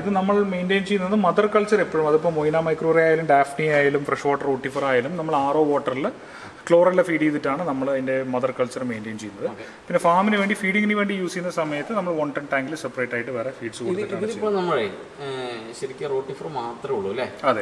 ഇത് നമ്മൾ മെയിൻറ്റെയിൻ ചെയ്യുന്നത് മദർ കൾച്ചർ എപ്പോഴും അതിപ്പോൾ മൊയ്ന മൈക്രോറേ ആയാലും ഡാഫ്നി ആയാലും ഫ്രഷ് വാട്ടർ റോട്ടിഫർ ആയാലും നമ്മൾ RO വാട്ടറിൽ ക്ലോറല്ല ഫീഡ് ചെയ്തിട്ടാണ് നമ്മൾ അതിൻ്റെ മദർ കൾച്ചർ മെയിൻറ്റെയിൻ ചെയ്യുന്നത്. പിന്നെ ഫാമിന് വേണ്ടി ഫീഡിങ്ങിന് വേണ്ടി യൂസ് ചെയ്യുന്ന സമയത്ത് നമ്മൾ 1 ton ടാങ്കിൽ സെപ്പറേറ്റ് ആയിട്ട് വേറെ ഫീഡ്സ് കൊടുത്തിട്ടാണ്. ശരിക്കും റോട്ടിഫർ മാത്രമേ ഉള്ളൂ അല്ലേ? അതെ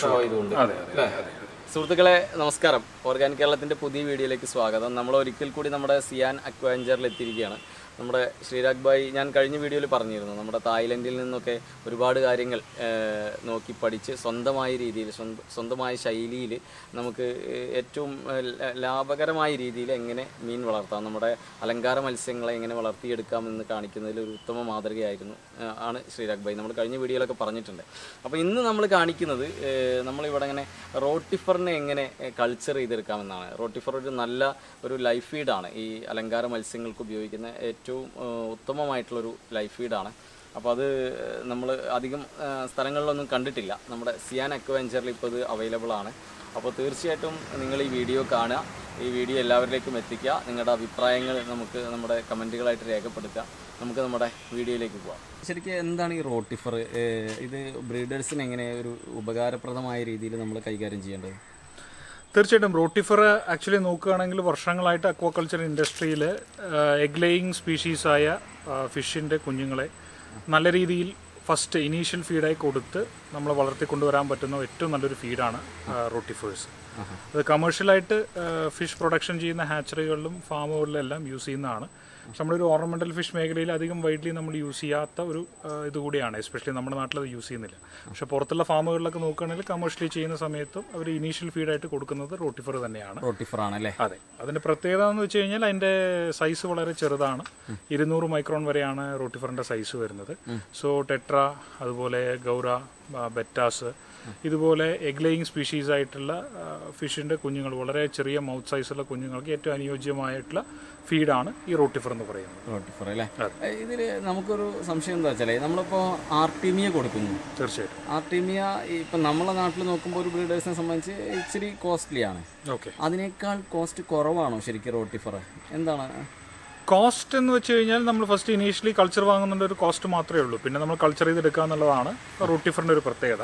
സുഹൃത്തുക്കളെ നമസ്കാരം. ഓർഗാനിക് കേരളത്തിൻ്റെ പുതിയ വീഡിയോയിലേക്ക് സ്വാഗതം. നമ്മൾ ഒരിക്കൽ കൂടി നമ്മുടെ സിയാൻ അക്വാഞ്ചറിൽ എത്തിയിരിക്കുകയാണ്. നമ്മുടെ ശ്രീരാഗ് ഭായ് ഞാൻ കഴിഞ്ഞ വീഡിയോയിൽ പറഞ്ഞിരുന്നു, നമ്മുടെ തായ്ലൻഡിൽ നിന്നൊക്കെ ഒരുപാട് കാര്യങ്ങൾ നോക്കി പഠിച്ച് സ്വന്തമായ രീതിയിൽ സ്വന്തമായ ശൈലിയിൽ നമുക്ക് ഏറ്റവും ലാഭകരമായ രീതിയിൽ എങ്ങനെ മീൻ വളർത്താം, നമ്മുടെ അലങ്കാര മത്സ്യങ്ങളെ എങ്ങനെ വളർത്തിയെടുക്കാമെന്ന് കാണിക്കുന്നതിൽ ഒരു ഉത്തമ മാതൃകയായിരുന്നു ആണ് ശ്രീരാഗ് ഭായ്. നമ്മൾ കഴിഞ്ഞ വീഡിയോയിലൊക്കെ പറഞ്ഞിട്ടുണ്ട്. അപ്പോൾ ഇന്ന് നമ്മൾ കാണിക്കുന്നത് നമ്മളിവിടെ ഇങ്ങനെ റോട്ടിഫറിനെ എങ്ങനെ കൾച്ചർ ചെയ്തെടുക്കാമെന്നാണ്. റോട്ടിഫർ ഒരു നല്ല ഒരു ലൈഫ് ഫീഡാണ്. ഈ അലങ്കാര മത്സ്യങ്ങൾക്ക് ഉപയോഗിക്കുന്ന ഏറ്റവും ഉത്തമമായിട്ടുള്ളൊരു ലൈഫ് ഫീഡാണ്. അപ്പോൾ അത് നമ്മൾ അധികം സ്ഥലങ്ങളിലൊന്നും കണ്ടിട്ടില്ല. നമ്മുടെ സിയാൻ അക്വാഞ്ചറിൽ ഇപ്പോൾ ഇത് അവൈലബിൾ ആണ്. അപ്പോൾ തീർച്ചയായിട്ടും നിങ്ങൾ ഈ വീഡിയോ കാണുക, ഈ വീഡിയോ എല്ലാവരിലേക്കും എത്തിക്കുക, നിങ്ങളുടെ അഭിപ്രായങ്ങൾ നമുക്ക് നമ്മുടെ കമൻറ്റുകളായിട്ട് രേഖപ്പെടുത്തുക. നമുക്ക് നമ്മുടെ വീഡിയോയിലേക്ക് പോകാം. ശരിക്കും എന്താണ് ഈ റോട്ടിഫർ? ഇത് ബ്രീഡേഴ്സിന് എങ്ങനെ ഒരു ഉപകാരപ്രദമായ രീതിയിൽ നമ്മൾ കൈകാര്യം ചെയ്യേണ്ടത്? തീർച്ചയായിട്ടും റോട്ടിഫർ ആക്ച്വലി നോക്കുകയാണെങ്കിൽ വർഷങ്ങളായിട്ട് അക്വാകൾച്ചർ ഇൻഡസ്ട്രിയിൽ എഗ് ലേയിങ് സ്പീഷീസായ ഫിഷിൻ്റെ കുഞ്ഞുങ്ങളെ നല്ല രീതിയിൽ ഫസ്റ്റ് ഇനീഷ്യൽ ഫീഡായി കൊടുത്ത് നമ്മൾ വളർത്തിക്കൊണ്ടുവരാൻ പറ്റുന്ന ഏറ്റവും നല്ലൊരു ഫീഡാണ് റോട്ടിഫേഴ്സ്. അത് കമേഴ്ഷ്യലായിട്ട് ഫിഷ് പ്രൊഡക്ഷൻ ചെയ്യുന്ന ഹാച്ചറികളിലും ഫാമുകളിലും എല്ലാം യൂസ് ചെയ്യുന്നതാണ്. പക്ഷെ നമ്മളൊരു ഓർണമെൻ്റൽ ഫിഷ് മേഖലയിൽ അധികം വൈഡ്ലി നമ്മൾ യൂസ് ചെയ്യാത്ത ഒരു ഇതുകൂടിയാണ്. എസ്പെഷ്യലി നമ്മുടെ നാട്ടിൽ അത് യൂസ് ചെയ്യുന്നില്ല. പക്ഷെ പുറത്തുള്ള ഫാമുകളിലൊക്കെ നോക്കുകയാണെങ്കിൽ കമേഴ്ഷ്യലി ചെയ്യുന്ന സമയത്തും അവർ ഇനീഷ്യൽ ഫീഡായിട്ട് കൊടുക്കുന്നത് റോട്ടിഫർ തന്നെയാണ്. റോട്ടിഫർ ആണല്ലേ? അതെ. അതിൻ്റെ പ്രത്യേകത എന്ന് വെച്ച് കഴിഞ്ഞാൽ അതിൻ്റെ സൈസ് വളരെ ചെറുതാണ്. 200 മൈക്രോൺ വരെയാണ് റോട്ടിഫറിൻ്റെ സൈസ് വരുന്നത്. സോ ടെട്ര, അതുപോലെ ഗൗര, ബെറ്റാസ്, ഇതുപോലെ എഗ് ലേയിങ് സ്പീഷീസ് ആയിട്ടുള്ള ഫിഷിൻ്റെ കുഞ്ഞുങ്ങൾ, വളരെ ചെറിയ മൗത്ത് സൈസുള്ള കുഞ്ഞുങ്ങൾക്ക് ഏറ്റവും അനുയോജ്യമായിട്ടുള്ള ഫീഡാണ് ഈ റോട്ടിഫർ എന്ന് പറയുന്നത്. റോട്ടിഫർ അല്ലേ? ഇതിൽ നമുക്കൊരു സംശയം എന്താ വെച്ചാൽ നമ്മളിപ്പോൾ ആർട്ടീമിയ കൊടുക്കുന്നു. തീർച്ചയായിട്ടും ആർട്ടീമിയ ഇപ്പം നമ്മളെ നാട്ടിൽ നോക്കുമ്പോൾ ഒരു ബ്രീഡേഴ്സിനെ സംബന്ധിച്ച് ഇച്ചിരി കോസ്റ്റ്ലിയാണ്. ഓക്കെ. അതിനേക്കാൾ കോസ്റ്റ് കുറവാണോ ശരിക്കും റോട്ടിഫർ? എന്താണ് കോസ്റ്റ് എന്ന് വെച്ച് കഴിഞ്ഞാൽ നമ്മൾ ഫസ്റ്റ് ഇനീഷ്യലി കൾച്ചർ വാങ്ങുന്നുണ്ട് ഒരു കോസ്റ്റ് മാത്രമേ ഉള്ളൂ. പിന്നെ നമ്മൾ കൾച്ചർ ചെയ്തെടുക്കുക എന്നുള്ളതാണ് റോട്ടിഫറിൻ്റെ ഒരു പ്രത്യേകത.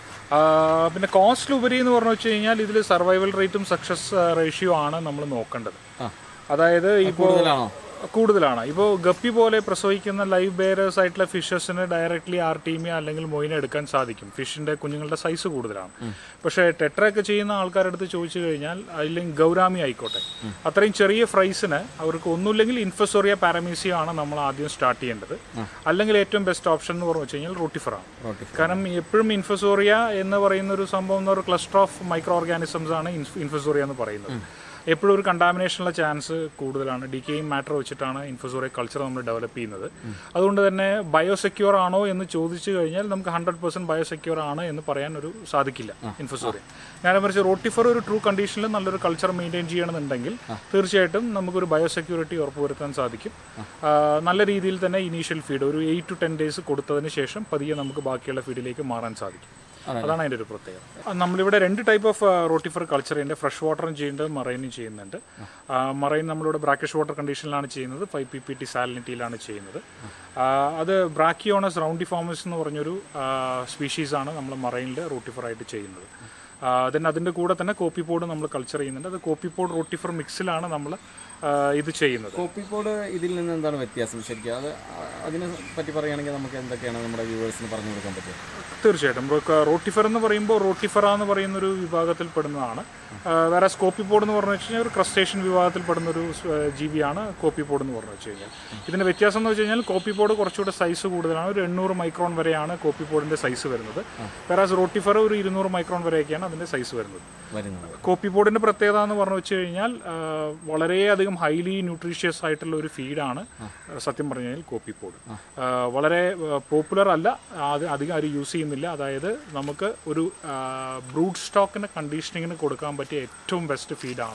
പിന്നെ കോസ്റ്റിലുപരി എന്ന് പറഞ്ഞു വെച്ച് കഴിഞ്ഞാൽ ഇതിൽ സർവൈവൽ റേറ്റും സക്സസ് റേഷ്യോ ആണ് നമ്മൾ നോക്കേണ്ടത്. അതായത് ഇപ്പോൾ കൂടുതലാണ്. ഇപ്പോൾ ഗപ്പി പോലെ പ്രസവിക്കുന്ന ലൈവ് ബെയറേഴ്സ് ആയിട്ടുള്ള ഫിഷസിന് ഡയറക്റ്റ്ലി ആർട്ടീമിയ അല്ലെങ്കിൽ മൊയിന എടുക്കാൻ സാധിക്കും. ഫിഷിൻ്റെ കുഞ്ഞുങ്ങളുടെ സൈസ് കൂടുതലാണ്. പക്ഷേ ടെട്രയൊക്കെ ചെയ്യുന്ന ആൾക്കാരുടെ അടുത്ത് ചോദിച്ചു കഴിഞ്ഞാൽ അല്ലെങ്കിൽ ഗൗരാമി ആയിക്കോട്ടെ, അത്രയും ചെറിയ ഫ്രൈസിന് അവർക്ക് ഒന്നുമില്ലെങ്കിൽ ഇൻഫസോറിയ പാരമീസിയോ ആണ് നമ്മൾ ആദ്യം സ്റ്റാർട്ട് ചെയ്യേണ്ടത്. അല്ലെങ്കിൽ ഏറ്റവും ബെസ്റ്റ് ഓപ്ഷൻ എന്ന് പറഞ്ഞു വെച്ച് കഴിഞ്ഞാൽ റോട്ടിഫറാണ്. കാരണം എപ്പോഴും ഇൻഫസോറിയ എന്ന് പറയുന്ന ഒരു സംഭവം എന്ന് ഒരു ക്ലസ്റ്റർ ഓഫ് മൈക്രോ ഓർഗാനിസംസ് ആണ് ഇൻഫസോറിയ എന്ന് പറയുന്നത്. എപ്പോഴും ഒരു കണ്ടാമിനേഷനുള്ള ചാൻസ് കൂടുതലാണ്. ഡിക്കേയിങ് മാറ്റർ വെച്ചിട്ടാണ് ഇൻഫസോറിയ കൾച്ചർ നമ്മൾ ഡെവലപ്പ് ചെയ്യുന്നത്. അതുകൊണ്ട് തന്നെ ബയോസെക്യൂർ ആണോ എന്ന് ചോദിച്ചു കഴിഞ്ഞാൽ നമുക്ക് 100% ബയോസെക്യൂർ ആണ് എന്ന് പറയാൻ ഒരു സാധിക്കില്ല ഇൻഫസോറിയ. നേരെ മറിച്ച് റോട്ടിഫർ ഒരു ട്രൂ കണ്ടീഷനിൽ നല്ലൊരു കൾച്ചർ മെയിൻറ്റെയിൻ ചെയ്യണമെന്നുണ്ടെങ്കിൽ തീർച്ചയായിട്ടും നമുക്കൊരു ബയോസെക്യൂരിറ്റി ഉറപ്പുവരുത്താൻ സാധിക്കും. നല്ല രീതിയിൽ തന്നെ ഇനീഷ്യൽ ഫീഡ് ഒരു 8 to 10 days കൊടുത്തതിന് ശേഷം പതിയെ നമുക്ക് ബാക്കിയുള്ള ഫീഡിലേക്ക് മാറാൻ സാധിക്കും. അതാണ് അതിൻ്റെ ഒരു പ്രത്യേകത. നമ്മളിവിടെ 2 ടൈപ്പ് ഓഫ് റോട്ടിഫർ കൾച്ചർ ചെയ്യുന്നുണ്ട്. ഫ്രഷ് വാട്ടറും ചെയ്യുന്നുണ്ട്, മറൈനും ചെയ്യുന്നുണ്ട്. മറൈൻ നമ്മളിവിടെ ബ്രാക്കിഷ് വാട്ടർ കണ്ടീഷനിലാണ് ചെയ്യുന്നത്, 5 ppt സാലിനിറ്റിയിലാണ് ചെയ്യുന്നത്. അത് ബ്രാക്കിയോണസ് റൗണ്ടിഫോമസ് എന്ന് പറഞ്ഞൊരു സ്പീഷീസാണ് നമ്മൾ മറൈനിൽ റോട്ടിഫറായിട്ട് ചെയ്യുന്നത്. അതിൻ്റെ കൂടെ തന്നെ കോപ്പിപ്പോഡ് നമ്മൾ കൾച്ചർ ചെയ്യുന്നുണ്ട്. അത് കോപ്പിപ്പോഡ് റോട്ടിഫർ മിക്സിലാണ് നമ്മൾ ഇത് ചെയ്യുന്നത്. കോപ്പിപ്പോഡ് ഇതിൽ നിന്ന് എന്താണ് വ്യത്യാസം ശരിക്കും? അതിനെ പറ്റി പറയുകയാണെങ്കിൽ നമുക്ക് എന്തൊക്കെയാണ് നമ്മുടെ വ്യൂവേഴ്സിന് പറഞ്ഞു കൊടുക്കാൻ പറ്റുക? തീർച്ചയായിട്ടും റോട്ടിഫർ എന്ന് പറയുമ്പോൾ റോട്ടിഫറ എന്ന് പറയുന്നൊരു വിഭാഗത്തിൽ പെടുന്നതാണ്. വേറെ കോപ്പിപ്പോഡ് എന്ന് പറഞ്ഞു വെച്ച് കഴിഞ്ഞാൽ ഒരു ക്രസ്റ്റേഷ്യൻ വിഭാഗത്തിൽ പെടുന്നൊരു ജീവിയാണ് കോപ്പിപ്പോഡ് എന്ന് പറഞ്ഞു വെച്ച് കഴിഞ്ഞാൽ. ഇതിൻ്റെ വ്യത്യാസം എന്ന് വെച്ച് കഴിഞ്ഞാൽ കോപ്പിപ്പോഡ് കുറച്ചുകൂടെ സൈസ് കൂടുതലാണ്. ഒരു 800 മൈക്രോൺ വരെയാണ് കോപ്പിപ്പോഡിൻ്റെ സൈസ് വരുന്നത്. വേറെ റോട്ടിഫർ ഒരു 200 മൈക്രോൺ വരെയൊക്കെയാണ് അതിൻ്റെ സൈസ് വരുന്നത്. കോപ്പിപ്പോഡിൻ്റെ പ്രത്യേകത എന്ന് പറഞ്ഞു വെച്ച് കഴിഞ്ഞാൽ വളരെയധികം ഹൈലി ന്യൂട്രീഷ്യസ് ആയിട്ടുള്ള ഒരു ഫീഡാണ് സത്യം പറഞ്ഞു കഴിഞ്ഞാൽ കോപ്പിപ്പോഡ്. വളരെ പോപ്പുലർ അല്ല, അത് അധികം ആരും യൂസ് ചെയ്യുന്നില്ല. അതായത് നമുക്ക് ഒരു ബ്രൂഡ് സ്റ്റോക്കിൻ്റെ കണ്ടീഷനിങ്ങിന് കൊടുക്കാൻ പറ്റിയ ഏറ്റവും ബെസ്റ്റ് ഫീഡാണ്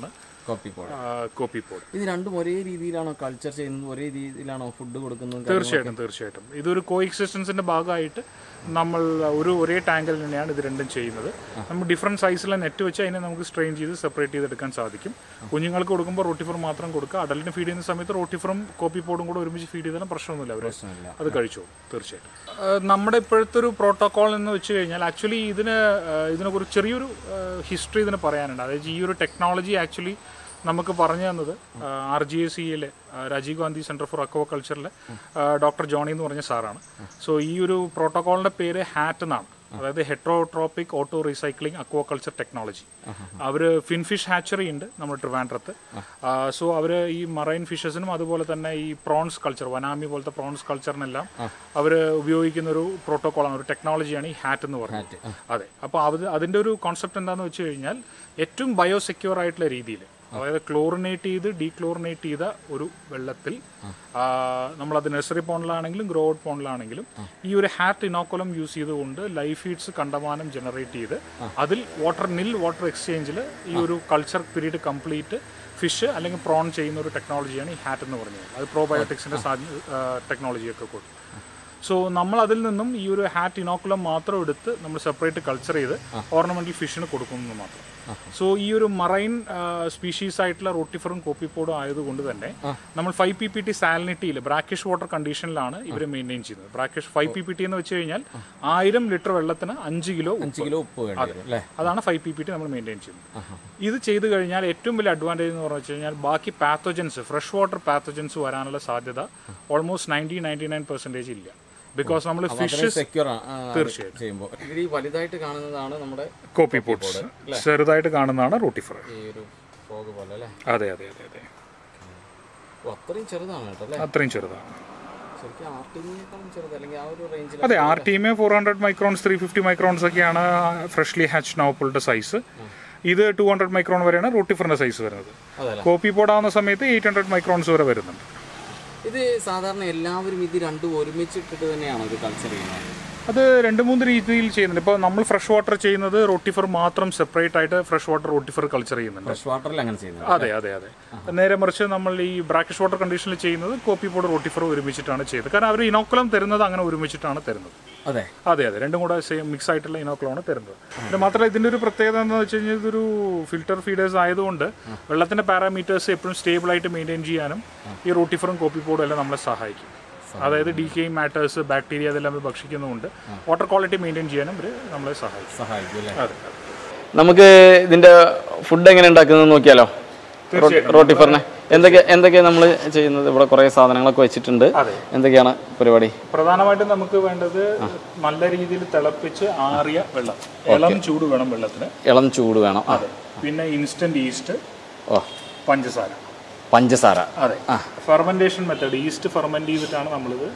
കോപ്പിപോഡ്. ഇത് രണ്ടും ഒരേ രീതിയിലാണോ കൾച്ചർ ചെയ്യുന്നത്, ഒരേ രീതിയിലാണോ ഫുഡ് കൊടുക്കുന്നത്? തീർച്ചയായിട്ടും ഇതൊരു കോ എക്സിസ്റ്റൻസിൻ്റെ ഭാഗമായിട്ട് നമ്മൾ ഒരേ ടാങ്കിൽ തന്നെയാണ് ഇത് രണ്ടും ചെയ്യുന്നത്. നമ്മൾ ഡിഫറെൻറ്റ് സൈസിലെ നെറ്റ് വെച്ച് അതിനെ നമുക്ക് സ്ട്രെയിൻ ചെയ്ത് സെപ്പറേറ്റ് ചെയ്തെടുക്കാൻ സാധിക്കും. കുഞ്ഞുങ്ങൾക്ക് കൊടുക്കുമ്പോൾ റോട്ടിഫർ മാത്രം കൊടുക്കുക. അഡൽറ്റിന് ഫീഡ് ചെയ്യുന്ന സമയത്ത് റോട്ടിഫറും കോപ്പിപോഡും കൂടെ ഒരുമിച്ച് ഫീഡ് ചെയ്താലും പ്രശ്നമൊന്നുമില്ല, അവർ അത് കഴിച്ചോളും. തീർച്ചയായിട്ടും നമ്മുടെ ഇപ്പോഴത്തെ ഒരു പ്രോട്ടോക്കോൾ എന്ന് വെച്ച് കഴിഞ്ഞാൽ ആക്ച്വലി ഇതിനെക്കുറിച്ച് ചെറിയൊരു ഹിസ്റ്ററി ഇതിന് പറയാനുണ്ട്. അതായത് ഈ ഒരു ടെക്നോളജി ആക്ച്വലി നമുക്ക് പറഞ്ഞു തന്നത് RGACയിലെ രാജീവ് ഗാന്ധി സെൻറ്റർ ഫോർ അക്വാ കൾച്ചറിലെ ഡോക്ടർ ജോണി എന്ന് പറഞ്ഞ സാറാണ്. സോ ഈ ഒരു പ്രോട്ടോക്കോളിൻ്റെ പേര് ഹാറ്റ് എന്നാണ്. അതായത് heterotrophic auto recycling aquaculture technology. അവർ ഫിൻഫിഷ് ഹാച്ചറി ഉണ്ട് നമ്മുടെ ട്രിവാൻഡ്രത്ത്. സോ അവർ ഈ മറൈൻ ഫിഷസിനും അതുപോലെ തന്നെ ഈ പ്രോൺസ് കൾച്ചർ, വനാമി പോലത്തെ പ്രോൺസ് കൾച്ചറിനെല്ലാം അവർ ഉപയോഗിക്കുന്ന ഒരു പ്രോട്ടോക്കോളാണ്, ഒരു ടെക്നോളജിയാണ് ഈ ഹാറ്റ് എന്ന് പറയുന്നത്. അതെ, അപ്പോൾ അതിൻ്റെ ഒരു കോൺസെപ്റ്റ് എന്താണെന്ന് വെച്ച് കഴിഞ്ഞാൽ ഏറ്റവും ബയോസെക്യൂർ ആയിട്ടുള്ള രീതിയിൽ, അതായത് ക്ലോറിനേറ്റ് ചെയ്ത് ഡീക്ലോറിനേറ്റ് ചെയ്ത ഒരു വെള്ളത്തിൽ നമ്മളത് നഴ്സറി പോണ്ടിലാണെങ്കിലും ഗ്രോ ഔട്ട് പോണ്ടിലാണെങ്കിലും ഈ ഒരു ഹാറ്റ് ഇനോക്കുലം യൂസ് ചെയ്തുകൊണ്ട് ലൈഫ് ഫീഡ്സ് കണ്ടമാനം ജനറേറ്റ് ചെയ്ത് അതിൽ വാട്ടർ എക്സ്ചേഞ്ചിൽ ഈ ഒരു കൾച്ചർ പീരീഡ് കംപ്ലീറ്റ് ഫിഷ് അല്ലെങ്കിൽ പ്രോൺ ചെയ്യുന്ന ഒരു ടെക്നോളജിയാണ് ഈ ഹാറ്റ് എന്ന് പറഞ്ഞത്. അത് പ്രോബയോട്ടിക്സിൻ്റെ ടെക്നോളജിയൊക്കെ കൊടുക്കും. സോ നമ്മൾ അതിൽ നിന്നും ഈ ഒരു ഹാറ്റ് ഇനോക്കുലം മാത്രം എടുത്ത് നമ്മൾ സെപ്പറേറ്റ് കൾച്ചർ ചെയ്ത് ഓർണമെന്റൽ ഫിഷിന് കൊടുക്കുന്നത് മാത്രം. സോ ഈ ഒരു മറൈൻ സ്പീഷീസ് ആയിട്ടുള്ള റോട്ടിഫറും കോപ്പിപോഡും ആയതുകൊണ്ട് തന്നെ നമ്മൾ 5 PPT സാലിനിറ്റിയിൽ ബ്രാക്കിഷ് വാട്ടർ കണ്ടീഷനിലാണ് ഇവർ മെയിൻറ്റെയിൻ ചെയ്യുന്നത്. ബ്രാക്കിഷ് 5 PPT എന്ന് വെച്ച് കഴിഞ്ഞാൽ 1000 ലിറ്റർ വെള്ളത്തിന് 5 കിലോ ഉപ്പ്. അതാണ് 5 PPT നമ്മൾ മെയിൻറ്റെയിൻ ചെയ്യുന്നത്. ഇത് ചെയ്ത് കഴിഞ്ഞാൽ ഏറ്റവും വലിയ അഡ്വാൻറ്റേജ് എന്ന് പറഞ്ഞു വെച്ച് കഴിഞ്ഞാൽ ബാക്കി പാത്തോജൻസ്, ഫ്രഷ് വാട്ടർ പാത്തോജൻസ് വരാനുള്ള സാധ്യത ഓൾമോസ്റ്റ് 99% ഇല്ല. ബിക്കോസ് നമ്മൾ ഫിഷ് തീർച്ചയായിട്ടും വലുതായിട്ട് കാണുന്നതാണ് നമ്മുടെ കോപ്പിപോഡ്സ്, ചെറുതായിട്ട് കാണുന്നതാണ് റോട്ടിഫർ. അതെ അതെ അതെ അതെ, അത്രയും ചെറുതാണ് കേട്ടോ. അത്രയും ചെറുതാണ്. അതെ, RTMA 400 മൈക്രോൺസ് 350 മൈക്രോൺസ് ഒക്കെയാണ് ഫ്രഷ്ലി ഹാച്ച് നോപ്പിളുടെ സൈസ്. ഇത് 200 മൈക്രോൺ വരെയാണ് റോട്ടിഫറിന്റെ സൈസ് വരുന്നത്. കോപ്പിപോഡ് ആവുന്ന സമയത്ത് 800 മൈക്രോൺസ് വരെ വരുന്നുണ്ട്. ഇത് സാധാരണ എല്ലാവരും ഇത് രണ്ടും ഒരുമിച്ചിട്ടിട്ട് തന്നെയാണ് ഇത് കൾച്ചർ ചെയ്യുന്നത്? അത് 2-3 രീതിയിൽ ചെയ്യുന്നുണ്ട്. ഇപ്പോൾ നമ്മൾ ഫ്രഷ് വാട്ടർ ചെയ്യുന്നത് റോട്ടിഫർ മാത്രം സെപ്പറേറ്റ് ആയിട്ട് ഫ്രഷ് വാട്ടർ റോട്ടിഫർ കൾച്ചർ ചെയ്യുന്നുണ്ട്. ഫ്രഷ് വാട്ടറിൽ അങ്ങനെ ചെയ്യുന്നത്? അതെ അതെ അതെ. നേരെ മറിച്ച് നമ്മൾ ഈ ബ്രാക്കിഷ് വാട്ടർ കണ്ടീഷനിൽ ചെയ്യുന്നത് കോപ്പിപോഡ് റോട്ടിഫർ ഒരുമിച്ചിട്ടാണ് ചെയ്യുന്നത്. കാരണം അവർ ഇനോക്കുലം തരുന്നത് അങ്ങനെ ഒരുമിച്ചിട്ടാണ് തരുന്നത്. അതെ അതെ അതെ, രണ്ടും കൂടെ സെയിം മിക്സ് ആയിട്ടുള്ള ഇനോക്കുലമാണ് തരുന്നത്. പിന്നെ മാത്രമല്ല ഇതിൻ്റെ ഒരു പ്രത്യേകത എന്ന് വെച്ച് കഴിഞ്ഞാൽ ഇതൊരു ഫിൽറ്റർ ഫീഡേഴ്സ് ആയതുകൊണ്ട് വെള്ളത്തിൻ്റെ പാരാമീറ്റേഴ്സ് എപ്പോഴും സ്റ്റേബിൾ ആയിട്ട് മെയിൻറ്റെയിൻ ചെയ്യാനും ഈ റോട്ടിഫറും കോപ്പിപോഡും എല്ലാം നമ്മളെ സഹായിക്കും. അതായത് ഡീക്കേയിങ് മാറ്റേഴ്സ്, ബാക്ടീരിയ അതെല്ലാം ഭക്ഷിക്കുന്നതുകൊണ്ട് വാട്ടർ ക്വാളിറ്റി മെയിൻറ്റെയിൻ ചെയ്യാനും ഇവർ നമ്മളെ സഹായിക്കും. അതെ, നമുക്ക് ഇതിന്റെ ഫുഡ് എങ്ങനെ ഉണ്ടാക്കുന്നത് നോക്കിയാലോ? റോട്ടിഫറിനെ എന്തൊക്കെയാണ് നമ്മൾ ചെയ്യുന്നത്? ഇവിടെ കുറെ സാധനങ്ങളൊക്കെ വെച്ചിട്ടുണ്ട്. എന്തൊക്കെയാണ് പരിപാടി? പ്രധാനമായിട്ടും നമുക്ക് വേണ്ടത് നല്ല രീതിയിൽ തിളപ്പിച്ച് ആറിയ വെള്ളം, ഇളം ചൂട് വേണം വെള്ളത്തിന്. ഇളം ചൂട് വേണം. അതെ. പിന്നെ ഇൻസ്റ്റന്റ് ഈസ്റ്റ്, പഞ്ചസാര. അതെ, ഫെർമെന്റേഷൻ മെത്തേഡ്, ഈസ്റ്റ് ഫെർമെന്റ് ചെയ്തിട്ടാണ് നമ്മളിത്.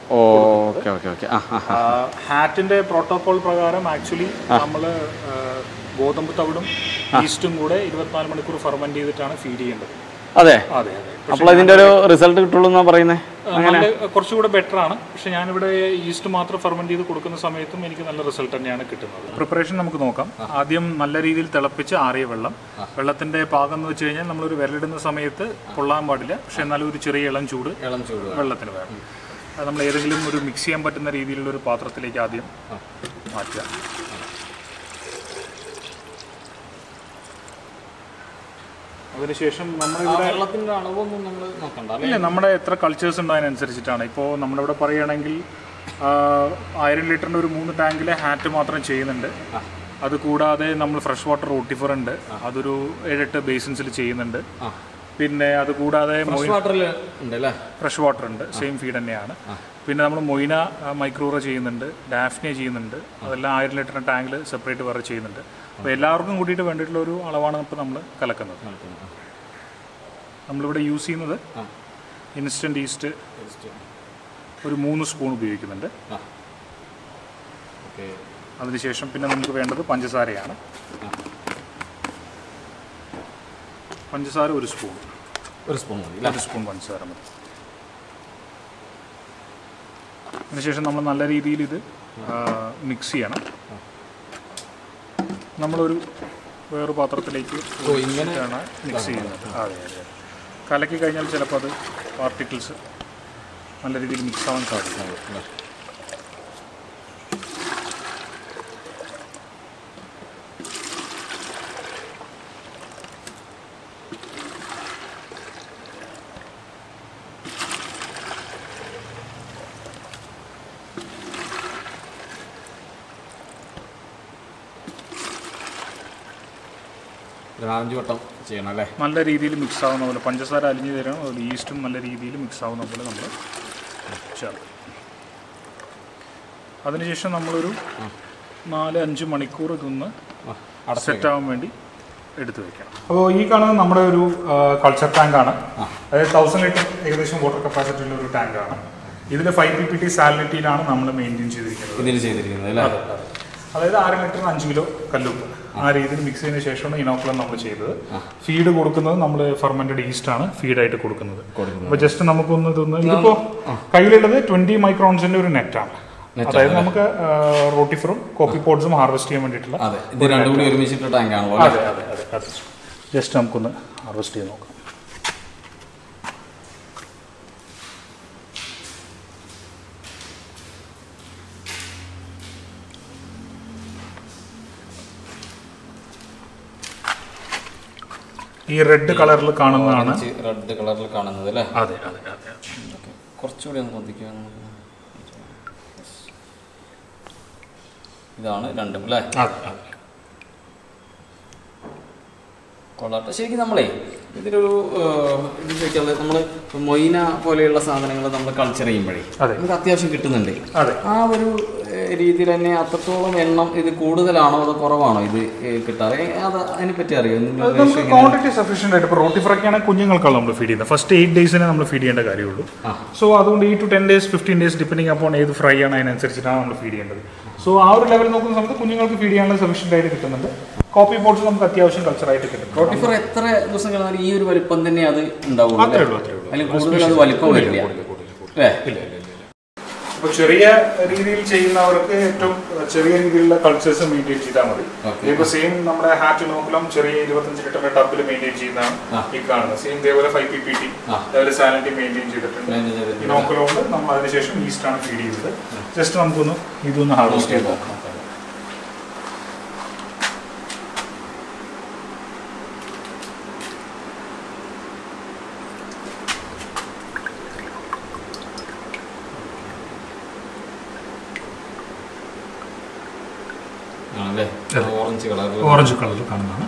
ഹാറ്റിന്റെ പ്രോട്ടോകോൾ പ്രകാരം ആക്ച്വലി നമ്മള് ഗോതമ്പ് തവിടും ഈസ്റ്റും കൂടെ 24 മണിക്കൂർ ഫെർമെന്റ് ചെയ്തിട്ടാണ് ഫീഡ് ചെയ്യേണ്ടത്. അതെ അതെ. അപ്പോൾ ഇതിന്റെ ഒരു റിസൾട്ട് കിട്ടുള്ളൂ എന്നാ പറയുന്നത്? കുറച്ചുകൂടെ ബെറ്റർ ആണ്. പക്ഷെ ഞാനിവിടെ ഈസ്റ്റ് മാത്രം ഫെർമെന്റ് ചെയ്ത് കൊടുക്കുന്ന സമയത്തും എനിക്ക് നല്ല റിസൾട്ട് തന്നെയാണ് കിട്ടുന്നത്. പ്രിപ്പറേഷൻ നമുക്ക് നോക്കാം. ആദ്യം നല്ല രീതിയിൽ തിളപ്പിച്ച് ആറിയ വെള്ളത്തിന്റെ പാകം എന്ന് വെച്ച് കഴിഞ്ഞാൽ നമ്മളൊരു വിരലിടുന്ന സമയത്ത് പൊള്ളാൻ പാടില്ല. പക്ഷെ എന്നാലും ഒരു ചെറിയ ഇളം ചൂട് വെള്ളത്തിന് വേണം. അത് നമ്മൾ ഏതെങ്കിലും ഒരു മിക്സ് ചെയ്യാൻ പറ്റുന്ന രീതിയിലുള്ള ഒരു പാത്രത്തിലേക്ക് ആദ്യം മാറ്റുക. അതിനുശേഷം വെള്ളത്തിന്റെ അളവൊന്നും നമ്മൾ നോക്കണ്ട. ഇല്ല, നമ്മുടെ എത്ര കൾച്ചേഴ്സ് ഉണ്ടോ അതിനനുസരിച്ചിട്ടാണ്. ഇപ്പോൾ നമ്മളിവിടെ പറയുകയാണെങ്കിൽ 1000 ലിറ്ററിൻ്റെ ഒരു 3 ടാങ്കിലെ ഹാറ്റ് മാത്രം ചെയ്യുന്നുണ്ട്. അതുകൂടാതെ നമ്മൾ ഫ്രഷ് വാട്ടർ റോട്ടിഫർ ഉണ്ട്, അതൊരു 7-8 ബേസിൻസിൽ ചെയ്യുന്നുണ്ട്. പിന്നെ അതുകൂടാതെ ഫ്രഷ് വാട്ടർ ഉണ്ട്, സെയിം ഫീഡ് തന്നെയാണ്. പിന്നെ നമ്മൾ മൊയ്ന മൈക്രൂറ ചെയ്യുന്നുണ്ട്, ഡാഫ്നെ ചെയ്യുന്നുണ്ട്. അതെല്ലാം 1000 ലിറ്ററിൻ്റെ ടാങ്കിൽ സെപ്പറേറ്റ് വേറെ ചെയ്യുന്നുണ്ട്. അപ്പോൾ എല്ലാവർക്കും കൂടിയിട്ട് വേണ്ടിയിട്ടുള്ള ഒരു അളവാണ് ഇപ്പോൾ നമ്മൾ കലക്കുന്നത്. നമ്മളിവിടെ യൂസ് ചെയ്യുന്നത് ഇൻസ്റ്റൻറ്റ് ഈസ്റ്റ് ഒരു 3 സ്പൂൺ ഉപയോഗിക്കുന്നുണ്ട്. അതിനുശേഷം പിന്നെ നമുക്ക് വേണ്ടത് പഞ്ചസാരയാണ്. പഞ്ചസാര 1 സ്പൂൺ പഞ്ചസാര മതി. അതിനുശേഷം നമ്മൾ നല്ല രീതിയിൽ ഇത് മിക്സ് ചെയ്യണം. നമ്മളൊരു വേറൊരു പാത്രത്തിലേക്ക് ഇങ്ങനെയാണ് മിക്സ് ചെയ്യുന്നത്. അതെ അതെ. കലക്കി കഴിഞ്ഞാൽ ചിലപ്പോൾ അത് പാർട്ടിക്കിൾസ് നല്ല രീതിയിൽ മിക്സ് ആവാൻ സാധിക്കും. നാലഞ്ച് വട്ടം ചെയ്യണം അല്ലേ? നല്ല രീതിയിൽ മിക്സ് ആവുന്ന പോലെ പഞ്ചസാര അലിഞ്ഞു തരണം. അതുപോലെ ഈസ്റ്റും നല്ല രീതിയിൽ മിക്സ് ആവുന്ന പോലെ നമ്മൾ ചേർക്കും. അതിനുശേഷം നമ്മളൊരു 4-5 മണിക്കൂർ ഇതൊന്ന് സെറ്റാവാൻ വേണ്ടി എടുത്തു വയ്ക്കണം. അപ്പോൾ ഈ കാണുന്നത് നമ്മുടെ ഒരു കൾച്ചർ ടാങ്കാണ്. അതായത് 1000 ലിറ്റർ ഏകദേശം വാട്ടർ കപ്പാസിറ്റി ഉള്ള ഒരു ടാങ്കാണ്. ഇതിൽ 5 PPT സാലിനിറ്റിയിലാണ് നമ്മൾ മെയിൻറ്റെയിൻ ചെയ്തിരിക്കുന്നത് അല്ലേ? അതായത് 6 ലിറ്ററിന് 5 കിലോ കല്ലുപ്പ് ആ രീതിയിൽ മിക്സ് ചെയ്തതിന് ശേഷമാണ് ഇനോക്കുലം നമ്മൾ ചെയ്തത്. ഫീഡ് കൊടുക്കുന്നത് നമ്മൾ ഫെർമെന്റഡ് ഈസ്റ്റാണ് ഫീഡായിട്ട് കൊടുക്കുന്നത്. അപ്പോൾ ജസ്റ്റ് നമുക്കൊന്ന് ഇതിപ്പോൾ കയ്യിലുള്ളത് 20 മൈക്രോൺസിന്റെ ഒരു നെറ്റാണ്. അതായത് നമുക്ക് റോട്ടിഫറും കോപ്പിപോഡ്സും ഹാർവെസ്റ്റ് ചെയ്യാൻ വേണ്ടിയിട്ടുള്ള ജസ്റ്റ് നമുക്കൊന്ന് ഹാർവെസ്റ്റ് ചെയ്ത് നോക്കാം. ഈ റെഡ് കളറിൽ കാണുന്നതാണ് അല്ലേ? അതെ അതെ അതെ. കുറച്ചുകൂടി ഒന്ന് കൊതിക്കുക. ഇതാണ് രണ്ടും അല്ലേ? അതെ അതെ. കൊള്ളാട്ടെ. ശരിക്കും നമ്മളെ ഇതിലൊരു ഇത് ചോദിക്കാതെ നമ്മൾ മൊയ്ന പോലെയുള്ള സാധനങ്ങൾ നമ്മൾ കൾച്ചർ ചെയ്യുമ്പോഴേ നമുക്ക് അത്യാവശ്യം കിട്ടുന്നുണ്ട്. ആ ഒരു രീതിയിൽ തന്നെ അത്രത്തോളം എണ്ണം ഇത് കൂടുതലാണോ അതോ കുറവാണോ ഇത് കിട്ടാറ്? അത് അതിനെപ്പറ്റി അറിയോ? ക്വാണ്ടിറ്റി സഫീഷ്യന്റ് ആയിട്ട്. ഇപ്പോൾ റോട്ടിഫറൊക്കെയാണ് കുഞ്ഞുങ്ങൾക്കാണ് നമ്മൾ ഫീഡ് ചെയ്യുന്നത്. ഫസ്റ്റ് 8 ഡേയ്സിനെ നമ്മൾ ഫീഡ് ചെയ്യേണ്ട കാര്യമുള്ളൂ. സോ അതുകൊണ്ട് 8 to 10 days 15 days ഡിപ്പെൻഡിങ് അപ്പോൾ ഏത് ഫ്രൈ ആണ് അതിനനുസരിച്ചിട്ടാണ് നമ്മൾ ഫീഡ് ചെയ്യേണ്ടത്. സോ ആ ഒരു ലെവൽ നോക്കുന്ന സമയത്ത് കുഞ്ഞുങ്ങൾക്ക് ഫീഡ് ചെയ്യാനുള്ള സഫീഷ്യന്റ് ആയിട്ട് കിട്ടുന്നുണ്ട്. കോപ്പി പോട്ട്സ് നമുക്ക് അത്യാവശ്യം കൾച്ചറായിട്ട് കിട്ടും. റോട്ടിഫർ എത്ര ദിവസം കഴിഞ്ഞാൽ ഈ ഒരു വലിപ്പം തന്നെ അത് ഉണ്ടാവുള്ളൂ? അല്ലെങ്കിൽ കൂടുതൽ അത് വലിപ്പം വരില്ല. അപ്പോൾ ചെറിയ രീതിയിൽ ചെയ്യുന്നവർക്ക് ഏറ്റവും ചെറിയ രീതിയിലുള്ള കൾച്ചേഴ്സ് മെയിൻറ്റെയിൻ ചെയ്താൽ മതി. ഇപ്പോൾ സെയിം നമ്മുടെ ഹാറ്റ് നോക്കലും ചെറിയ 25 ലിറ്ററിന്റെ ടബിൽ മെയിൻറ്റെയിൻ ചെയ്യുന്നതാണ് ഈ കാണുന്നത്. സെയിം ഇതേപോലെ 5 PPT അതേപോലെ സാലിനിറ്റി മെയിൻറ്റെയിൻ ചെയ്തിട്ടുണ്ട്. ഈ നോക്കലുകൊണ്ട് നമ്മൾ അതിനുശേഷം ഈസ്റ്റാണ് ഫീഡ് ചെയ്തത്. ജസ്റ്റ് നമുക്കൊന്ന് ഇതൊന്ന് ഹാർവെസ്റ്റ് ചെയ്ത് നോക്കാം. ഓറഞ്ച് കളറിൽ കാണുന്നതാണ്.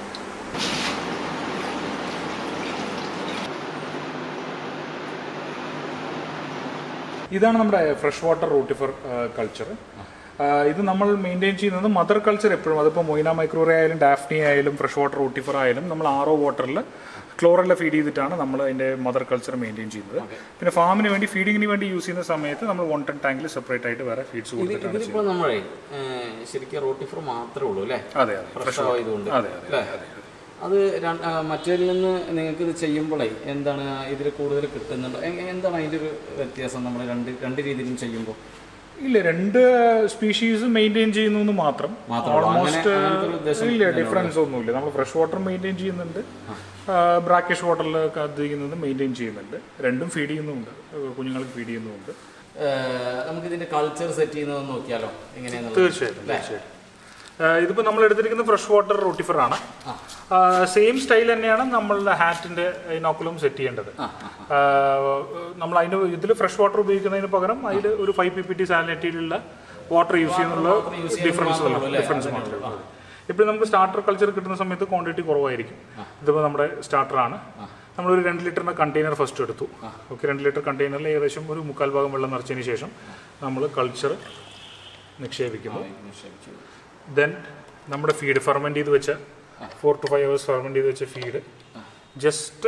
ഇതാണ് നമ്മുടെ ഫ്രഷ് വാട്ടർ റൂട്ടിഫർ കൾച്ചർ. ഇത് നമ്മൾ മെയിൻറ്റെയിൻ ചെയ്യുന്നത് മദർ കൾച്ചർ എപ്പോഴും, അതിപ്പോൾ മൊയ്ന മൈക്രോറേ ആയാലും ഡാഫ്നി ആയാലും ഫ്രഷ് വാട്ടർ റൂട്ടിഫർ ആയാലും നമ്മൾ RO വാട്ടറിൽ ക്ലോറെല്ലാം ഫീഡ് ചെയ്തിട്ടാണ് നമ്മൾ അതിൻ്റെ മദർ കൾച്ചർ മെയിൻറ്റെയിൻ ചെയ്യുന്നത്. പിന്നെ ഫാമിന് വേണ്ടി ഫീഡിങ്ങിന് വേണ്ടി യൂസ് ചെയ്യുന്ന സമയത്ത് നമ്മൾ 1 ton ടാങ്കിൽ സെപ്പറേറ്റ് ആയിട്ട് വേറെ ഫീഡ്സ് കൊടുത്തിട്ടാണ്. ഇതിപ്പോൾ നമ്മളെ ശരിക്കും റോട്ടിഫർ മാത്രമേ ഉള്ളൂ അല്ലേ? അതെ ഫ്രഷ് ആയതുകൊണ്ട്. അതെ അതെ. അത് മറ്റേതിൽ നിന്ന് നിങ്ങൾക്ക് ഇത് ചെയ്യുമ്പോഴേ എന്താണ് ഇതിൽ കൂടുതൽ കിട്ടുന്നുണ്ടോ? എന്താണ് അതിൻ്റെ ഒരു വ്യത്യാസം നമ്മൾ രണ്ട് രീതിയിലും ചെയ്യുമ്പോൾ? ഇല്ല, 2 സ്പീഷീസ് മെയിൻറ്റെയിൻ ചെയ്യുന്നു മാത്രം. ഓൾമോസ്റ്റ് ഇല്ല, ഡിഫറൻസ് ഒന്നുമില്ല. നമ്മൾ ഫ്രഷ് വാട്ടർ മെയിൻറ്റെയിൻ ചെയ്യുന്നുണ്ട്, ബ്രാക്കിഷ് വാട്ടറിൽ കത്തിക്കുന്നത് മെയിൻറ്റെയിൻ ചെയ്യുന്നുണ്ട്. രണ്ടും ഫീഡ് ചെയ്യുന്നുമുണ്ട്, കുഞ്ഞുങ്ങൾക്ക് ഫീഡ് ചെയ്യുന്നുമുണ്ട്. നമുക്ക് ഇതിന്റെ കൾച്ചർ സെറ്റ് ചെയ്യുന്നത് നോക്കിയാലോ? എങ്ങനെയാണ്? തീർച്ചയായിട്ടും. ഇതിപ്പോൾ നമ്മൾ എടുത്തിരിക്കുന്നത് ഫ്രഷ് വാട്ടർ റൂട്ടിഫർ ആണ്. സെയിം സ്റ്റൈൽ തന്നെയാണ് നമ്മളുടെ ഹാറ്റിന്റെ ഇനോക്കുലം സെറ്റ് ചെയ്യേണ്ടത്. നമ്മൾ അതിന് ഇതിൽ ഫ്രഷ് വാട്ടർ ഉപയോഗിക്കുന്നതിന് പകരം അതിൽ ഒരു 5 PPT സാലിനിറ്റിയിലുള്ള വാട്ടർ യൂസ് ചെയ്യുന്നുള്ള ഡിഫറൻസ് മാത്രമേ ഉള്ളൂ. ഇപ്പോൾ നമുക്ക് സ്റ്റാർട്ടർ കൾച്ചർ കിട്ടുന്ന സമയത്ത് ക്വാണ്ടിറ്റി കുറവായിരിക്കും. ഇതിപ്പോൾ നമ്മുടെ സ്റ്റാർട്ടറാണ്. നമ്മളൊരു 2 ലിറ്ററിൻ്റെ കണ്ടെയ്നർ ഫസ്റ്റ് എടുത്തു. ഓക്കെ, 2 ലിറ്റർ കണ്ടെയ്നറിൽ ഏകദേശം ഒരു 3/4 ഭാഗം വെള്ളം നിറച്ചതിന് ശേഷം നമ്മൾ കൾച്ചർ നിക്ഷേപിക്കുന്നു. ദെൻ നമ്മുടെ ഫീഡ് ഫെർമെൻറ്റ് ചെയ്ത് വെച്ച 4 to 5 hours ഫെർമെൻറ്റ് ചെയ്ത് വെച്ച ഫീഡ് ജസ്റ്റ്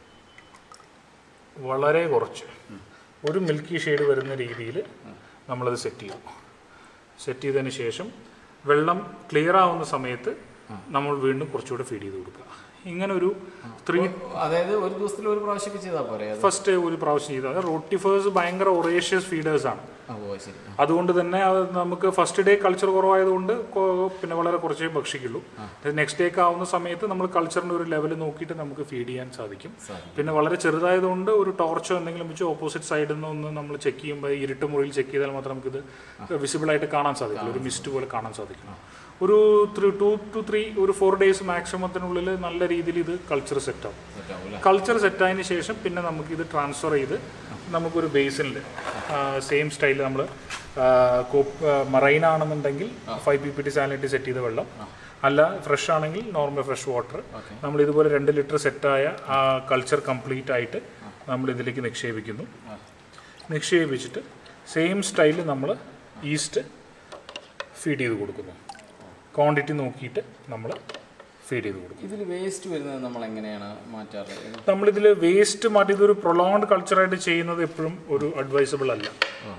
വളരെ കുറച്ച് ഒരു മിൽക്കി ഷെയ്ഡ് വരുന്ന രീതിയിൽ നമ്മളത് സെറ്റ് ചെയ്തു. സെറ്റ് ചെയ്തതിന് ശേഷം വെള്ളം ക്ലിയർ ആവുന്ന സമയത്ത് നമ്മൾ വീണ്ടും കുറച്ചുകൂടെ ഫീഡ് ചെയ്ത് കൊടുക്കുക. ഇങ്ങനെ ഒരു 3 അതായത് ഒരു ദിവസത്തിൽ ഒരു പ്രാവശ്യമൊക്കെ ചെയ്താൽ പോരെ? ഫസ്റ്റ് ഒരു പ്രാവശ്യം ചെയ്താൽ. റോട്ടിഫേഴ്സ് ഭയങ്കര ഒറേഷ്യസ് ഫീഡേഴ്സാണ്. അതുകൊണ്ട് തന്നെ അത് നമുക്ക് ഫസ്റ്റ് ഡേ കൾച്ചർ കുറവായതുകൊണ്ട് പിന്നെ വളരെ കുറച്ചേ ഭക്ഷിക്കുള്ളൂ. നെക്സ്റ്റ് ഡേക്ക് ആവുന്ന സമയത്ത് നമ്മൾ കൾച്ചറിൻ്റെ ഒരു ലെവൽ നോക്കിയിട്ട് നമുക്ക് ഫീഡ് ചെയ്യാൻ സാധിക്കും. പിന്നെ വളരെ ചെറുതായതുകൊണ്ട് ഒരു ടോർച്ചോ എന്തെങ്കിലും വെച്ച് ഓപ്പോസിറ്റ് സൈഡിൽ നിന്ന് ഒന്ന് നമ്മൾ ചെക്ക് ചെയ്യുമ്പോൾ ഇരുട്ട് മുറിയിൽ ചെക്ക് ചെയ്താൽ മാത്രം നമുക്കിത് വിസിബിളായിട്ട് കാണാൻ സാധിക്കില്ല, ഒരു മിസ്റ്റ് പോലെ കാണാൻ സാധിക്കും. ഒരു 2 to 3 ഒരു 4 days മാക്സിമത്തിനുള്ളിൽ നല്ല രീതിയിൽ ഇത് കൾച്ചർ സെറ്റാവും. കൾച്ചർ സെറ്റായതിനു ശേഷം പിന്നെ നമുക്കിത് ട്രാൻസ്ഫർ ചെയ്ത് നമുക്കൊരു ബേസിനിൽ സെയിം സ്റ്റൈലിൽ നമ്മൾ മറൈൻ ആണെന്നുണ്ടെങ്കിൽ 5 ppt സാലിനിറ്റി സെറ്റ് ചെയ്ത വെള്ളം, അല്ല ഫ്രഷ് ആണെങ്കിൽ നോർമൽ ഫ്രഷ് വാട്ടർ, നമ്മൾ ഇതുപോലെ 2 ലിറ്റർ സെറ്റായ കൾച്ചർ കംപ്ലീറ്റ് ആയിട്ട് നമ്മൾ ഇതിലേക്ക് നിക്ഷേപിക്കുന്നു. നിക്ഷേപിച്ചിട്ട് സെയിം സ്റ്റൈലിൽ നമ്മൾ ഈസ്റ്റ് ഫീഡ് ചെയ്ത് കൊടുക്കുന്നു. ക്വാണ്ടിറ്റി നോക്കിയിട്ട് നമ്മൾ ഫീഡ് ചെയ്ത് കൊടുക്കും. ഇതിൽ വേസ്റ്റ് വരുന്നത് നമ്മൾ എങ്ങനെയാണ് മാറ്റാറ്? നമ്മളിതിൽ വേസ്റ്റ് മാറ്റി ഇതൊരു പ്രൊലോങ്ഡ് കൾച്ചറായിട്ട് ചെയ്യുന്നത് എപ്പോഴും ഒരു അഡ്വൈസബിൾ അല്ല.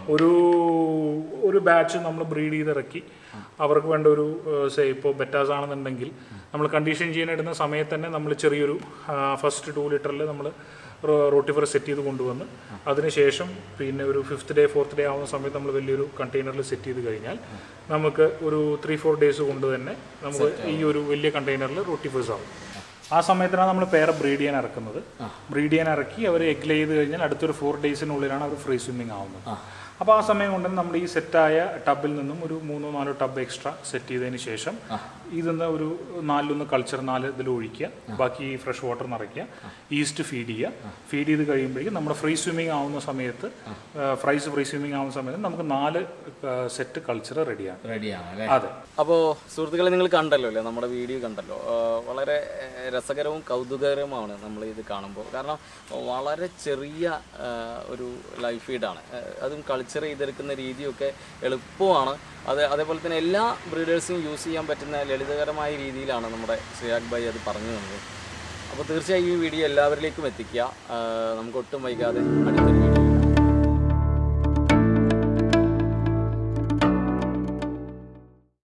ഒരു ബാച്ച് നമ്മൾ ബ്രീഡ് ചെയ്തിറക്കി അവർക്ക് വേണ്ട ഒരു ഇപ്പോൾ ബെറ്റാസ് ആണെന്നുണ്ടെങ്കിൽ നമ്മൾ കണ്ടീഷൻ ചെയ്യാനിടുന്ന സമയത്ത് തന്നെ നമ്മൾ ചെറിയൊരു ഫസ്റ്റ് 2 ലിറ്ററിൽ നമ്മൾ റോട്ടിഫർ സെറ്റ് ചെയ്ത് കൊണ്ടുവന്ന് അതിനുശേഷം പിന്നെ ഒരു 5th day 4th day ആവുന്ന സമയത്ത് നമ്മൾ വലിയൊരു കണ്ടെയ്നറിൽ സെറ്റ് ചെയ്ത് കഴിഞ്ഞാൽ നമുക്ക് ഒരു 3-4 days കൊണ്ട് തന്നെ നമുക്ക് ഈ ഒരു വലിയ കണ്ടെയ്നറിൽ റോട്ടിഫേഴ്സ് ആവും. ആ സമയത്താണ് നമ്മൾ പേരെ ബ്രീഡ് ചെയ്യാൻ ഇറക്കുന്നത്. ബ്രീഡ് ചെയ്യാൻ ഇറക്കി അവർ എഗ് ചെയ്ത് കഴിഞ്ഞാൽ അടുത്തൊരു 4 daysനുള്ളിലാണ് അവർ ഫ്രീ സ്വിമ്മിങ് ആവുന്നത്. അപ്പോൾ ആ സമയം കൊണ്ട് നമ്മൾ ഈ സെറ്റായ ടബിൽ നിന്നും ഒരു 3-4 ടബ് എക്സ്ട്രാ സെറ്റ് ചെയ്തതിന് ശേഷം ഇതിന്ന് ഒരു 4 കൾച്ചർ 4 ഇതിൽ ഒഴിക്കുക, ബാക്കി ഫ്രഷ് വാട്ടർ നിറയ്ക്കുക, ഈസ്റ്റ് ഫീഡ് ചെയ്യുക. ഫീഡ് ചെയ്ത് കഴിയുമ്പോഴേക്കും നമ്മുടെ ഫ്രീ സ്വിമ്മിങ് ആവുന്ന സമയത്ത് ഫ്രീ സ്വിമ്മിങ് ആവുന്ന സമയത്ത് നമുക്ക് 4 സെറ്റ് കൾച്ചർ റെഡിയാണ്. അതെ. അപ്പോൾ സുഹൃത്തുക്കളെ, നിങ്ങൾ കണ്ടല്ലോ അല്ലേ, നമ്മുടെ വീഡിയോ കണ്ടല്ലോ. വളരെ രസകരവും കൗതുകകരവുമാണ് നമ്മൾ ഇത് കാണുമ്പോൾ. കാരണം വളരെ ചെറിയ ഒരു ലൈഫ് ഫീഡാണ്, അതും കൾച്ചർ ചെയ്തെടുക്കുന്ന രീതിയൊക്കെ എളുപ്പമാണ്. അതേപോലെ തന്നെ എല്ലാ ബ്രീഡേഴ്സിനും യൂസ് ചെയ്യാൻ പറ്റുന്ന ലളിതകരമായ രീതിയിലാണ് നമ്മുടെ ശ്രീരാഗ് ഭായി അത് പറഞ്ഞു തന്നത്. അപ്പോൾ തീർച്ചയായും ഈ വീഡിയോ എല്ലാവരിലേക്കും എത്തിക്കുക. നമുക്ക് ഒട്ടും വൈകാതെ അടുത്തൊരു